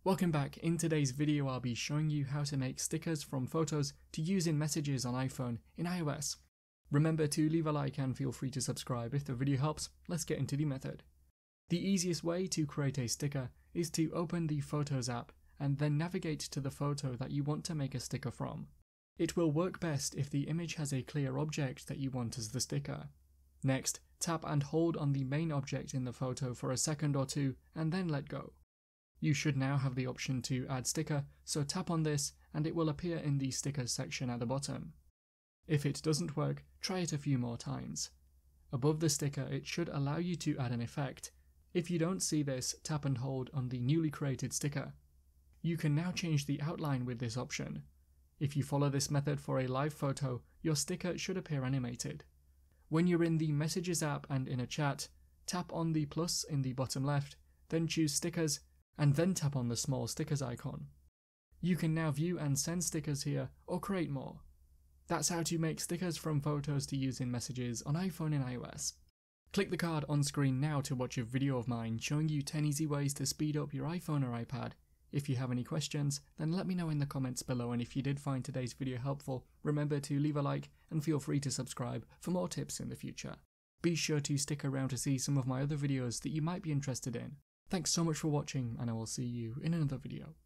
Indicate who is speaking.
Speaker 1: Welcome back. In today's video I'll be showing you how to make stickers from photos to use in messages on iPhone in iOS. Remember to leave a like and feel free to subscribe if the video helps. Let's get into the method. The easiest way to create a sticker is to open the Photos app and then navigate to the photo that you want to make a sticker from. It will work best if the image has a clear object that you want as the sticker. Next, tap and hold on the main object in the photo for a second or two and then let go. You should now have the option to add sticker, so tap on this and it will appear in the stickers section at the bottom. If it doesn't work, try it a few more times. Above the sticker it should allow you to add an effect. If you don't see this, tap and hold on the newly created sticker. You can now change the outline with this option. If you follow this method for a live photo, your sticker should appear animated. When you're in the Messages app and in a chat, tap on the plus in the bottom left, then choose Stickers, and then tap on the small stickers icon. You can now view and send stickers here or create more. That's how to make stickers from photos to use in messages on iPhone and iOS. Click the card on screen now to watch a video of mine showing you 10 easy ways to speed up your iPhone or iPad. If you have any questions, then let me know in the comments below, and if you did find today's video helpful, remember to leave a like and feel free to subscribe for more tips in the future. Be sure to stick around to see some of my other videos that you might be interested in. Thanks so much for watching, and I will see you in another video.